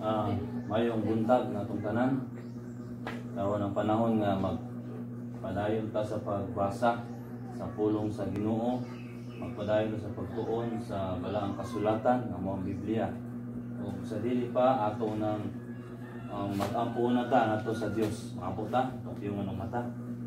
Mayong buntag na itong tanan. Karon ang panahon nga magpadayon ta sa pagbasa sa pulong sa Ginoo, magpadayon ta sa pagtuon sa balaang kasulatan nga mao ang Biblia. Ug sa dili pa ato nang mag-ampo na ta nato sa Dios. Maampo ta, yung anong mata.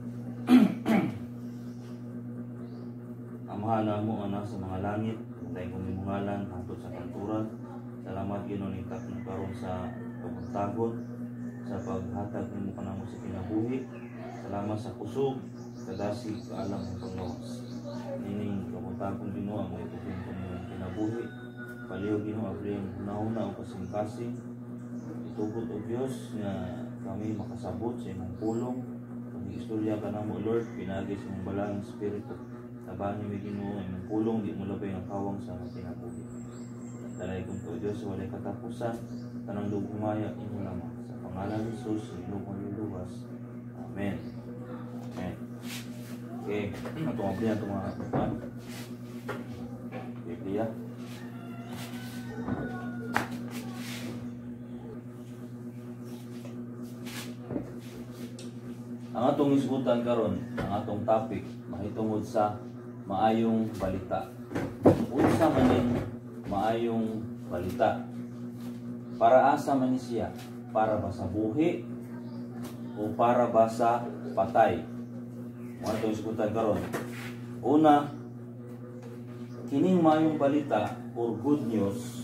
Amahan mo ana sa mga langit, tayo kumimungalan ato sa kanturan. Salamat Ginoo ni tak na karon sa pagtagot sa paghatag nimo kanamo sa kinabuhi. Salamat sa kusog, kadasig kaalam ng panglawas. Nining kabutagong Ginoo ang ituting kanilang kinabuhi. Paliw Ginoo abring nauna o kasing-kasing. Itugot o Diyos nga kami makasabot sa imong pulong. Pag-istorya ka na mo Lord, pinagi sa imong balang Espiritu. Tabahan niyo Ginoo ang imong pulong, di mo labay ng kawang sa mga kinabuhi. Dalay kong to Diyos, walay katapusan, tanang lugumaya imo lamang. Sa pangalan ni Jesus, ino kong liluwas. Amen. Amen. Okay, itong abrihan itong mga kapan. Biblia. Ang atong isgutan karon, ang atong topic mahitungod sa maayong balita. Unsa man ning maayong balita? Para asa man ni siya? Para ba sa buhi o para ba sa patay? Ang atong isgutan karon. Una, kining maayong balita or good news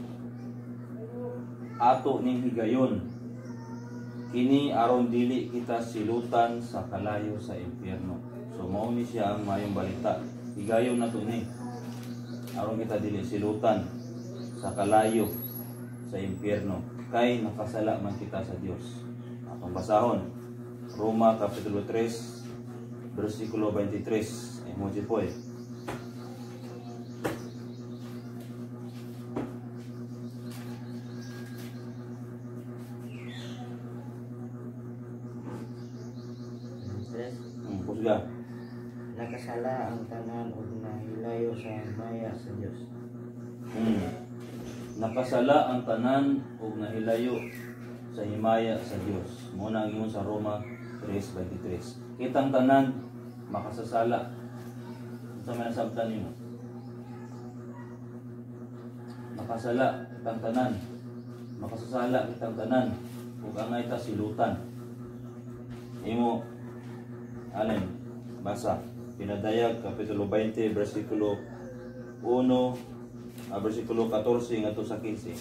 ato ning higayon. Kini aron dili kita silutan sa kalayo sa impyerno. So mao ni siya ang mayong balita. Higayon na to ni. Aron kita dili silutan sa kalayo sa impyerno. Kay nakasala man kita sa Dios. Atong basahon. Roma kapitulo 3 bersikulo 23. Emoji po eh. Pusga. Nakasala ang tanan ug nahilayo sa himaya sa Dios. Nakasala ang tanan ug nahilayo sa himaya sa Dios. Muna ang ingon sa Roma 3:23. Kitang tanan makasasala. Sa mga sabtan nimo. Nakasala kitang tanan. Makasasala kitang tanan ug angay ta silutan. Imo alin basa Pinadayag kapitulo 20 bersikulo 1 bersikulo 14 ngadto sa 15.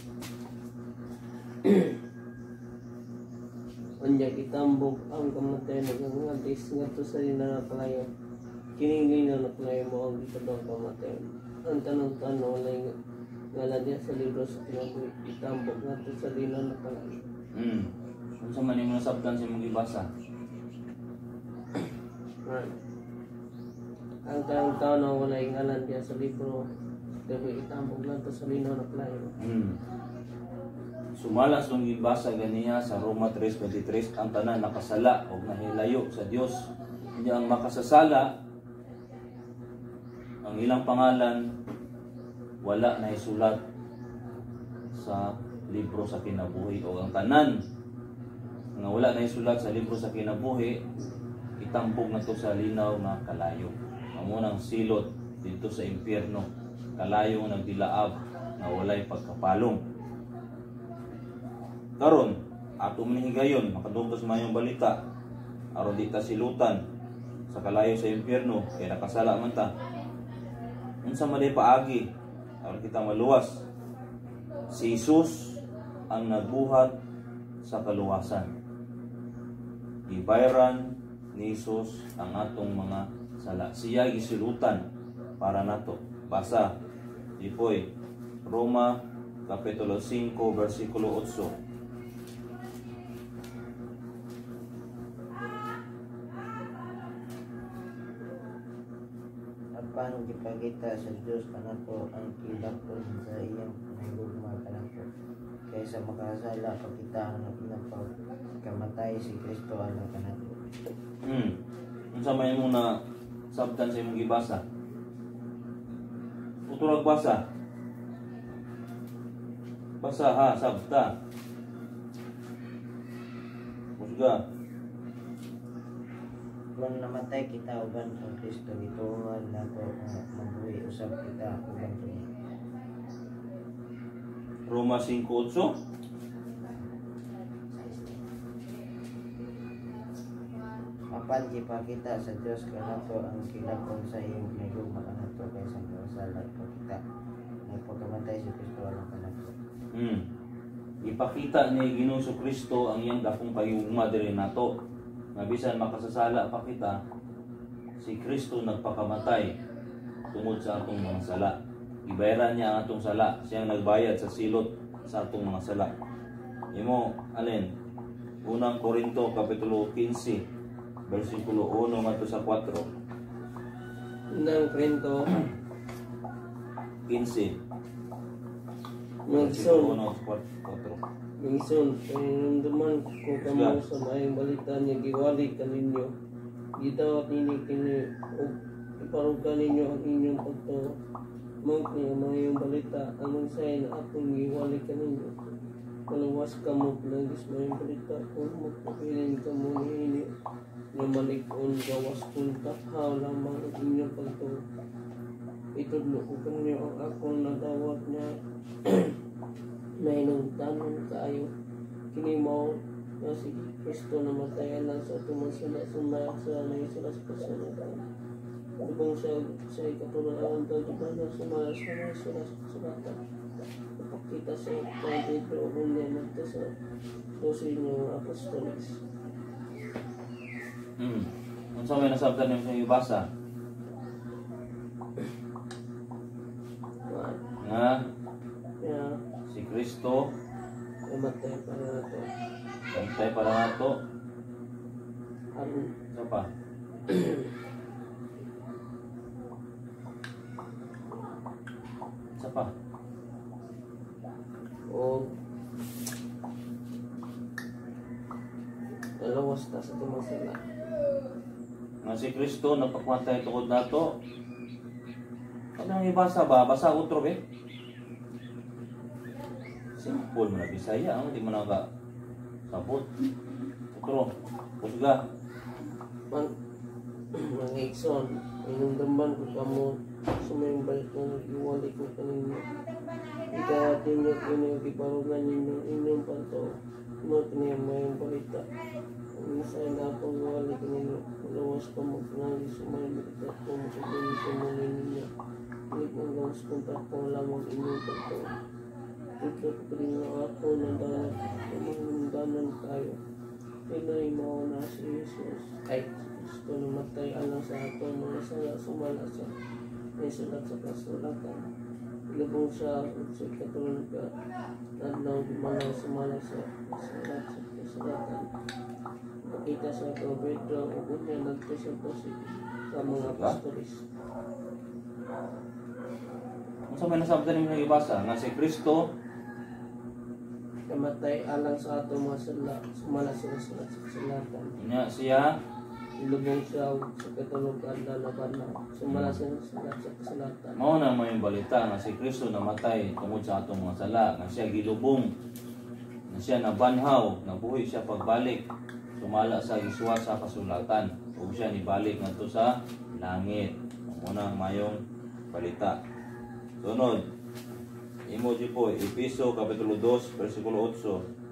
Unya itambog ang kamatayan ng ngadis ngadto sa dinakalayo. Kining nakalayo mo ang itadong kamatayan. Ang tanong walay ngalan niya sa libro sa kinabuhi. Itambog ngadto sa dinakalayo. Unsa man imong nasabtan sa imong gibasa? Ang taon na walay ngalan diya sa libro, dapat itambog lang to sa linaw na playo. Sumalas nung gibasa ganiya sa Roma 3:23, ang tanan nakasala o nahilayo sa Dios. Hindi ang makasasala, ang ilang pangalan wala na isulat sa libro sa kinabuhi, o ang tanan nga wala na isulat sa libro sa kinabuhi, itambog na to sa linaw na kalayo. Amo nang silot dito sa impyerno, kalayo nagdilaab na walay pagkapalong. Karon ato manihigayon makadungtos mayong balita aron di ta silutan sa kalayo sa impyerno kay nakasala man ta. Unsa man day paagi aron kita maluwas? Si Jesus ang nagbuhat sa kaluwasan. Ibayran ni Jesus ang atong mga sala. Siya gisilutan para nato. Basa ipoy Roma kapitulo 5 bersikulo 8. Paano gipakita sa Dios kanato ang kilapon sa iyang nahigugma kanato kaysa makasala pagkita ang ilang pagkamatay si Kristo alang kanato. Unsa may mo na sabtan sa imong gibasa? Uturag basa. Basa ha, sabta. Kusga. Kung namatay kita uban kang Kristo, gituon nato nga mabuhi usab kita uban kini. Roma 5:8. Apan ipakita sa Dios kanato ang kilakon sa iyong pinagugma kanato kaysa mga sala ipakita nga pagkamatay si Kristo alang kanato. Ipakita ni Ginoong Kristo ang iyang dakong pahigugma diri nato. Nga bisan makasasala pa kita, si Kristo nagpakamatay tungod sa atong mga sala. Ibayaran niya ang atong sala. Siyang nagbayad sa silot sa atong mga sala. Imo, alin? Unang Korinto, Kapitulo 15, versikulo 1 mato sa 4. Unang Korinto 15, Magson, versikulo 1 sa 4. Magson, pahinumduman ko kamo sa maayong balita niya giwali kaninyo. Gitawat ninyo kini o iparuga ninyo ang inyong pagtuo. Mangk niya maayong balita ang unsay na atong giwali kaninyo. Malawas kamo pinagis maayong balita kung magpapilin kamo niini nga malig-on gawas kung takhaw lamang ang inyong pagtuo. Itudlo ko kanyo ang akong nadawat niya nahinungdanon kaayo kini mao nga si Kristo namatayan lang sa tumasala sumaya sa naisulas pasalakan. Dugong sa ikatulungan daw di ba na sumaya sa naisulas pasalakan. Ipakita sa mga Pedro o kundi nagta sa 12 ng apostoles. Ang sa may nasabtan niyo sa ibasa nga Kaya si Kristo namatay para nato. bantay para nato. Aron Isa pa. Isa pa. o nalawas ta sa tumasala. Nga si Kristo nagpakwantay tukod nato. Kanang ibasa ba? Basa utro be? Simple mo na Bisaya, di mo na ka sapot. Utro, kusga. Mga ikson, inumdamban ko kamo sumayong balik na iwali ko kanino. Ikawat ninyo kini iparugan ninyo inyong panto. Not niya mayong balita. Ang isa na akong iwali kanino. Malawas ka mo kanang sumayong balita kung makibili ko mo ninyo. Ngunit ang gawas kong takong lamang inyong panto. Ito ko pa rin ako nandanan. Kumandanan tayo. Pinay mo na si Jesus. Ay, Kristo namatay alang sa atong mga sala sumala sa may sulat sa kasulatan. Ilubong siya sa katulad ka nadlaw dimalaw sumala sa sulat sa kasulatan. Pakita sa Pedro o kunya nagto sa posig sa mga apostolis. Ang sa may nasabtan niyo sa ibasa, nga si Kristo Namatay alang sa atong mga sala sumala sa sulat sa kasulatan. niya siya Ilubong siya sa katulog na nabanaw sumala sa sulat sa kasulatan. mao na mo yung balita nga si Kristo namatay tungod sa atong mga sala, nga siya gilubong, nga siya nabanhaw, nabuhi siya pagbalik, sumala sa giswa sa kasulatan, ug siya nibalik ngadto sa langit. Muna ang mayong balita. Sunod, imo di po Efeso Kapitulo 2 versikulo 8.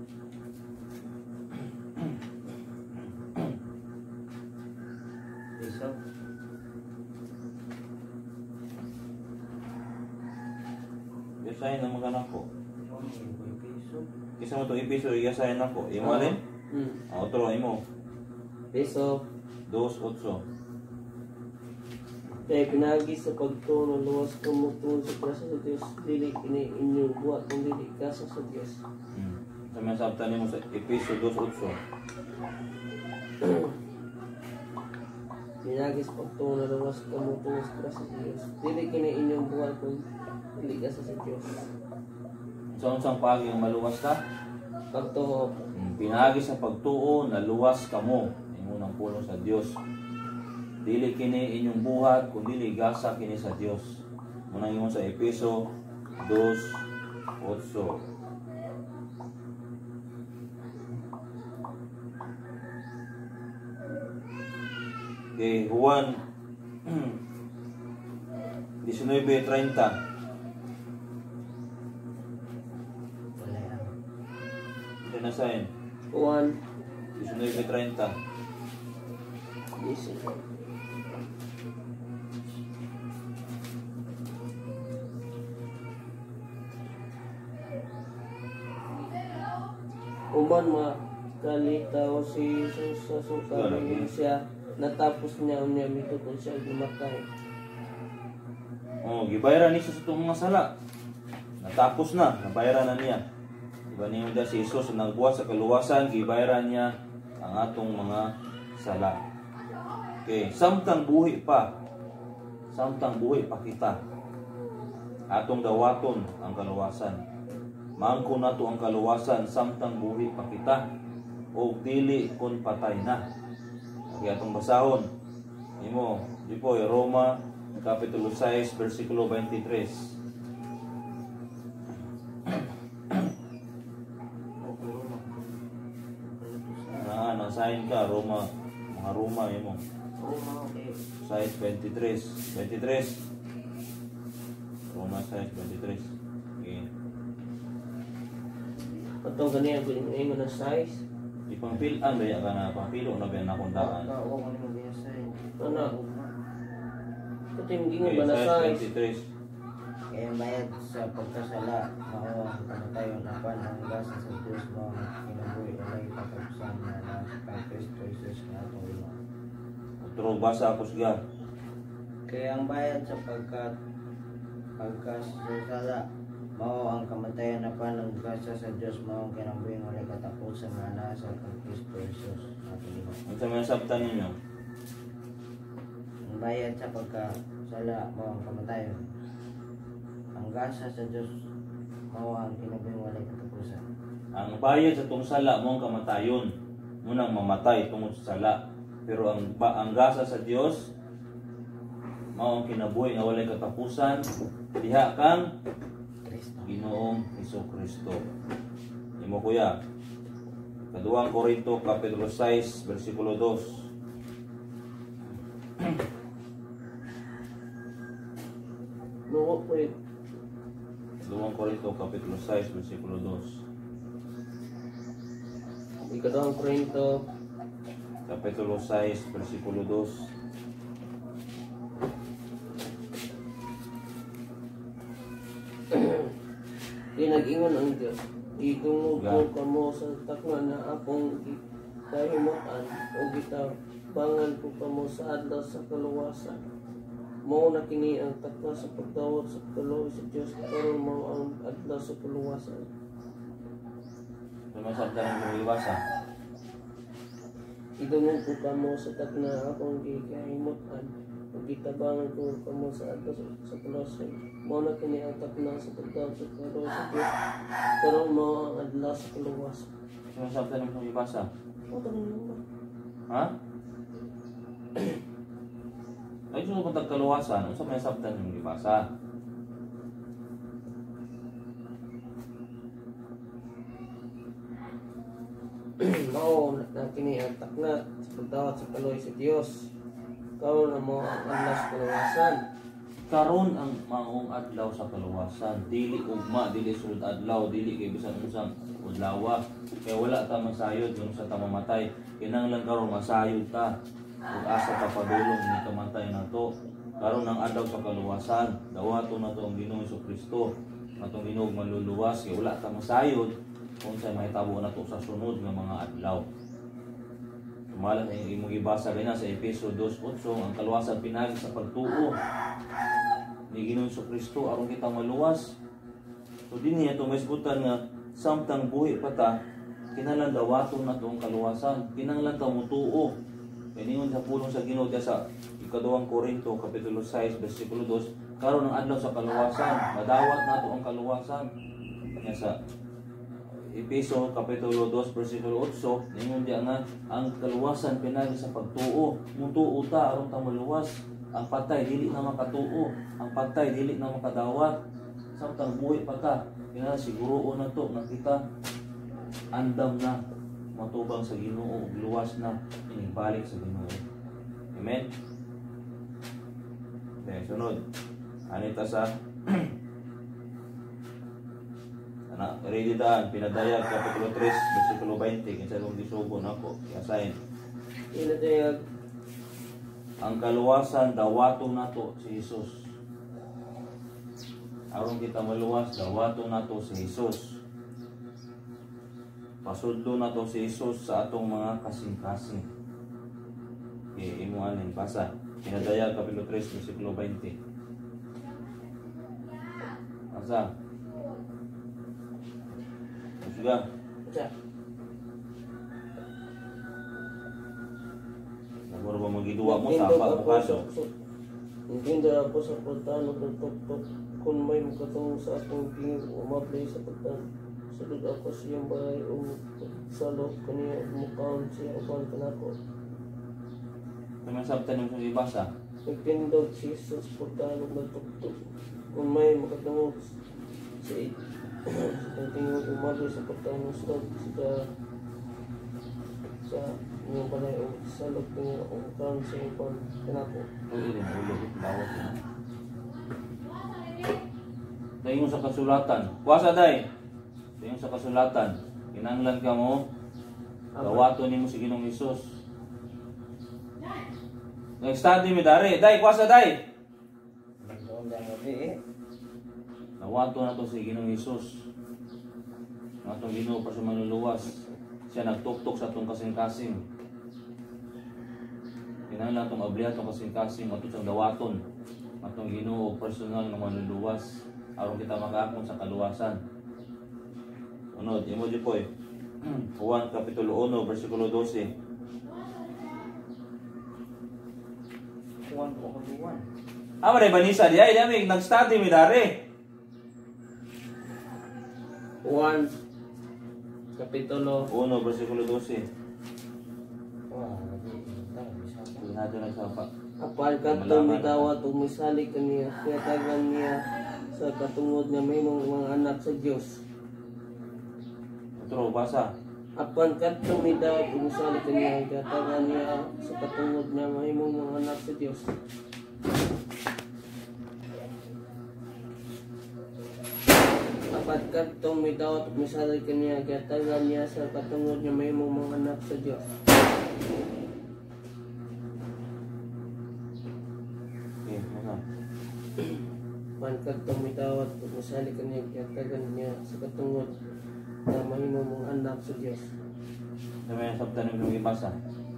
Kristo, Isahin na magana ko. Kristo, Kisa mo to Efeso isahin ako. Imo alin? Otro imo. Peso 2:8. kaya pinagi sa pagtuo ng luwas kumutuon sa krasa sa Diyos, dili kini inyong buhat kung dili kasa sa Diyos. Sa may sabtan nimo sa Efeso 2:8. Pinagi sa pagtuo ng luwas kumutuon sa krasa sa Diyos, dili kini inyong buhat kung dili kasa sa Diyos. Sa unsang pagi ang maluwas ka? Pagtuo, Pinagi sa pagtuo na luwas kamo. Imo nang pulong sa Dios. Dili kini inyong buhat kun dili gasa kini sa Dios. Munang imo sa Efeso 2:8. kay Juan 19:30. Wala yan. Ito na sign. 1, 19:30. Listen. Uman makalitaw si Jesus sa sukaring siya, natapos niya unya mitutol siya gumatay. Oh, gibayaran ni sa itong mga sala. Natapos na, nabayaran na niya. Diba niyo da si Jesus nagbuhat sa kaluwasan, gibayaran niya ang atong mga sala. Okay, samtang buhi pa. Samtang buhi pa kita. Atong dawaton ang kaluwasan. Maangko nato ang kaluwasan samtang buhi pa kita o dili kun patay na. Kaya atong basahon. Imo, di po Roma Kapitulo 6 versikulo 23. Nasahin ka Roma, mga Roma imo. Okay. 6:23. 23. Roma 6:23. Okay. Atong ganiya ko ingon na size. Ipangpilan ba ka na pangpilo na ba na kundaan? Oo, kung ano ba sa Ano? Kating gingon Okay, ba na size? 6:23. kaya bayad sa pagkasala, mao ang kamatayon na pananggas sa Diyos mo kinabuhi alay katapusan na kay Kristo Jesus na atong Ginoo. Otro basa ako siya. Kaya ang bayad sa pagkasala, mao ang kamatayon na pananggas sa Diyos mo kinabuhi alay katapusan na nasa kay Kristo Jesus na atong Ginoo. Ang sa mga sabtan ninyo. Ang bayad sa pagkasala, mao ang kamatayon. Ang gasa sa Diyos, mao ang kinabuhi alay katapusan. Ang bayad sa tong sala mo ang kamatayon. Munang mamatay tungod sa sala. Pero ang gasa sa Dios mao ang kinabuhi nga walay katapusan diha kang Kristo. Ginoong Hesukristo. Imo kuya. Kaduang Korinto Kapitulo 6 versikulo 2. No, wait. Kaduang Korinto Kapitulo 6 versikulo 2. Ikadawang Korinto, Kapitulo 6 versikulo 2. di nag-ingon ang Diyos. Itungog ko kamo sa takna na akong kahimutan o gitabangan ko kamo sa adlaw sa kaluwasan. Mao na kini ang takna sa pagdawat sa kaluwas sa Diyos karon mao ang adlaw sa kaluwasan. Sumasabda ng mga iwasa. Idungog ko kamo sa takna akong kahimutan o gitabangan ko kamo sa adlaw sa kaluwasan. Mao na kini ang takna sa pagdawat sa kaluwas sa Diyos karon mao ang adlaw sa kaluwasan. Sumasabda ng mga iwasa. Mao tanong mo. Ha? Ay, sunod kong tagkaluwasan. Ano sa may sabdan ng ibasa? Mao na kini ang takna sa pagdawat sa kaluwas sa Dios karon na mao ang adlaw sa kaluwasan. Karon ang maong adlaw sa kaluwasan. Dili ugma, dili sulod adlaw, dili kay bisan unsang udlawa. Kaya wala ta masayod yung sa tamamatay. Kinahanglan karon masayod ta. Ug asa ta padulong ni kamatay nato. Karon ang adlaw sa kaluwasan. Dawato na to ang Ginoong Hesukristo. Atong Ginoo maluluwas kay wala ta masayod kung sa mahitabo na to sa sunod nga mga adlaw. Tumalas ang imong ibasa ganyan sa Efeso 2:8 ang kaluwasan pinagi sa pagtuo ni Ginoong Hesukristo aron kita maluwas. So dinhi ato maisgutan nga samtang buhi pa ta kinahanglan dawaton na tong kaluwasan. Kinahanglan ta mutuo. Kay ningon sa pulong sa Ginoo sa ikaduhang Korinto Kapitulo 6 versikulo 2 karon ang adlaw sa kaluwasan. Madawat nato ang kaluwasan. Kanya sa Efeso Kapitulo 2 versikulo 8 ningon diya nga ang kaluwasan pinagi sa pagtuo. Mutuo ta aron ta maluwas. Ang patay dili na makatuo, ang patay dili na makadawat. Samtang buhi pa ta, kaya siguroon na to na kita andam na matubang sa Ginoo, luwas na inibalik sa Ginoo. Amen. Okay, sunod. Anita sa ready daan, pinadayag Kapitulo 3, versikulo 20, kinsa nung gisugo nako, i-assign. Pinadayag Ang kaluwasan dawato nato si Jesus. Aron kita maluwas, dawato nato si Jesus. Pasudlo nato si Jesus sa atong mga kasing-kasing. Okay, imo aning basa. Pinadayag Kapitulo 3, versikulo 20. Asa? Sudah. siya. Nagmura ba magiduwa mo sa apa bukado? Hindi ako sa pagtano pagtuktok kung may makatungong sa akong pingin umablay sa pagtano. Sulod ako siyang bahay o salok kaniya mukhaon siya upan kanako. Naman sabtan mo sa ibasa. Nagtindog si Jesus pagtano pagtuktok kung may makatungong sa ang tingin umablay sa pagtano sulod sa inyong balay o salok kaniya mukhaon siya upan kanako. Ulo bawat na. Tayo sa kasulatan. Kuasa day. Tayo sa kasulatan. Kinahanglan ka mo dawato nimo si Ginoong Hesus. Nag-study mi dare. Day, kuasa day. Nagdoon gabi Dawato na to si Ginoong Hesus. Atong Ginoo pa sa manluluwas. Siya nagtuktok sa atong kasing-kasing. Kinahanglan atong ablihan atong kasing-kasing atong sang dawaton. Atong Ginoo personal nga manluluwas aron kita makaakon sa kaluwasan. Unod, imo di po Juan Kapitulo 1, versikulo 12. Kuwan ko kaluwan. Ama rin banisa di ay dami nag-study mi dare. 1 Kapitulo 1, versikulo 12. Wah, lagi bisa Pinado na sa pa. Apal kadtong mitawat ug misalik kaniya kaya tagan niya sa katungod nga mahimong mga anak sa Dios. Otro basa. Apan kadtong mitawat ug misalik kaniya kaya tagan niya sa katungod nga mahimong mga anak sa Dios. Apan kadtong mitawat ug misalik kaniya kaya tagan niya sa katungod nga mahimong mga anak sa Dios. Okay, basa. Pangkat tumitawat ug misalik kaniya kaya tagan niya sa katungod nga mahimong mga anak sa Dios. Dami ang sabtan mo yung ibasa.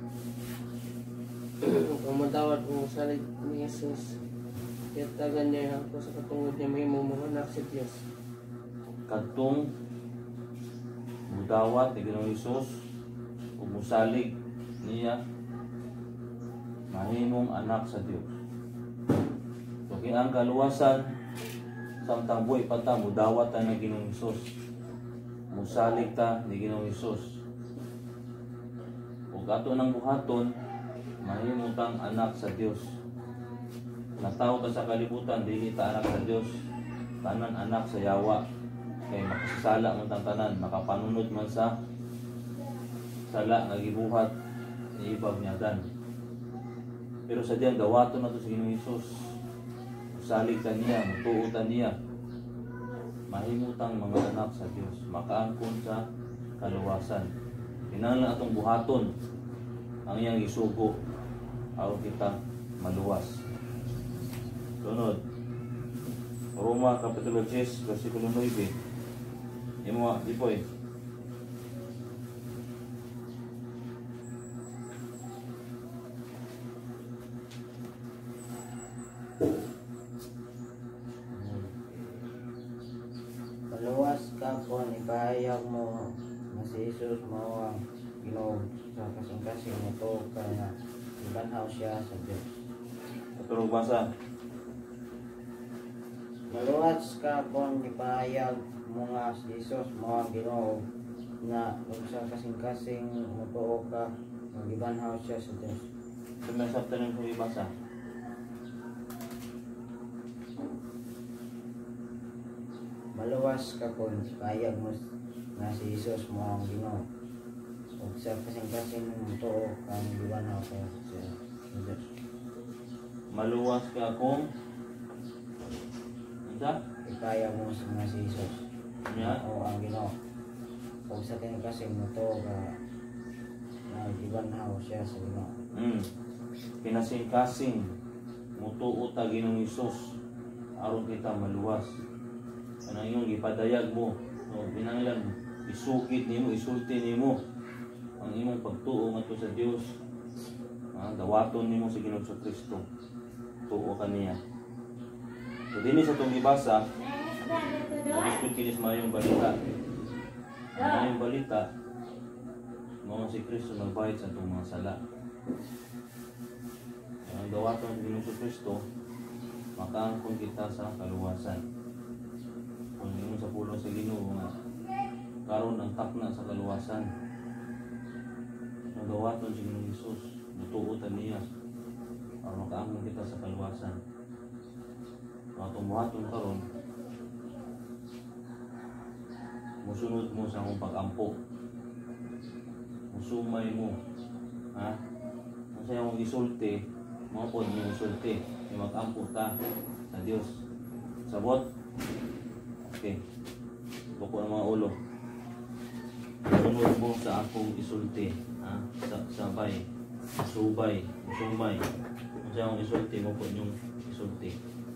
Kung matawad ug misalik ni Jesus kaya tagan niya ako sa katungod nga mahimong mga anak sa Dios. Kadtong mudawat ni Ginoong Hesus ug musalig niya mahimong anak sa Dios. So ang kaluwasan samtang buhay pa ta mudawat ta ni Ginoong Hesus. Musalig ta ni Ginoong Hesus. Ug ato nang buhaton mahimong tang anak sa Dios. Natawo ta sa kalibutan dili ta anak sa Dios. Tanan anak sa yawa. Kay makasala mo tang tanan, makapanunod man sa sala nga gibuhat ni ibang nyadan. Pero sa diyang dawato na to sa Ginoong Hesus. Salig ta niya, mutuo ta niya. Mahimutang mga anak sa Dios, makaangkon sa kaluwasan. Kinahanglan atong buhaton ang iyang isugo aron kita maluwas. Sunod. Roma Kapitulo 10, versikulo 9. Imo di po Maluwas ka po, ipahayag mo na si Jesus mo ang Ginoo sa kasing-kasing ito kaya ibanhaw siya sa Diyos. Katulog basa. Maluwas ka po, ipahayag mo nga si Jesus mo ang Ginoo na kung sa kasing-kasing mutuo ka magibanhaw siya sa Diyos. Sumasap tanong sa ibasa. Maluwas ka po, ipahayag mo na si Jesus mo ang Ginoo kung sa kasing-kasing mutuo ka magibanhaw siya sa Diyos. maluwas ka akong isa Ikaya mo sa mga si Jesus. niya. O ang Ginoo. Kung sa tingin kasi mo to gibanhaw siya sa Ginoo. Kinasing-kasing mutuo ta Ginoong Hesus aron kita maluwas. Kanang imong gipadayag mo, no, binanglan isukit nimo, isulti nimo ang imong pagtuo ngadto sa Dios. Dawaton nimo sa Ginoong Kristo. Tuo kaniya. So dinhi sa tong gibasa, nag-discuss kini sa mayong balita. Ang mayong balita, mao si Kristo nagbayad sa atong mga sala. Ang dawaton ng Ginoong Kristo, makaangkon kita sa kaluwasan. Kung imo sa pulo sa Ginoo nga karon ang takna sa kaluwasan. Ang dawaton si Ginoong Hesus, mutuotan niya para makaangkon kita sa kaluwasan. Atong buhaton karon, musunod mo sa akong pag-ampo. Musumay mo. Ha? Kung sa akong isulti, mapod mo isulti. Mag-ampo ta sa Dios. Sabot? Okay. Buko ang mga ulo. Musunod mo sa akong isulti. Ha? Sabay. Subay. Musumay. Kung sa akong isulti, mapod yung isulti.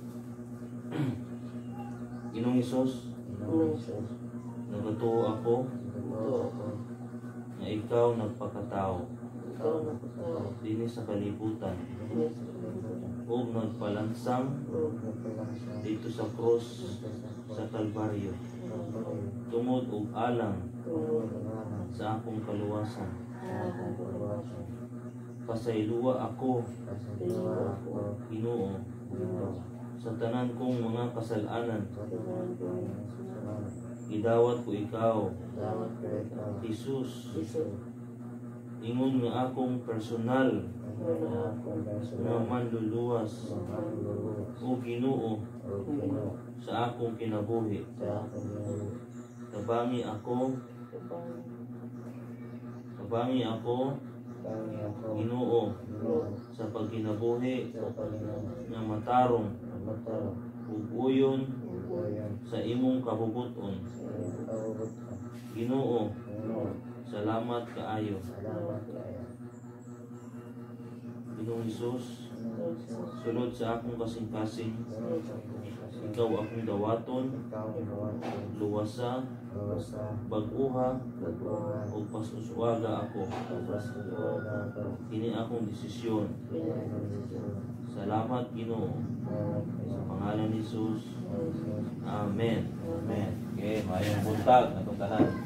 Ginoong Hesus, nagatuo ako na ikaw nagpakatao dinhi sa kalibutan ug nagpalansang dito sa krus sa Kalbaryo tungod og alang sa akong kaluwasan. Pasayloa ako, Ginoo, sa tanan kong mga kasalanan. Idawat ko ikaw, Jesus, ingon nga akong personal na manluluwas o Ginoo sa akong kinabuhi. Tabangi ako, Ginoo, sa pagkinabuhi nga matarong ug uyon sa imong kabubuton. Ginoo, salamat kaayo. Ginoong Hesus, sulod sa akong kasing-kasing, ikaw akong dawaton, luwasa, bag-uha, o pasuswaga ako. Kini akong desisyon. Salamat Ginoo. Sa pangalan ni Jesus. Amen. Amen. Okay, mayong buntag na tanan.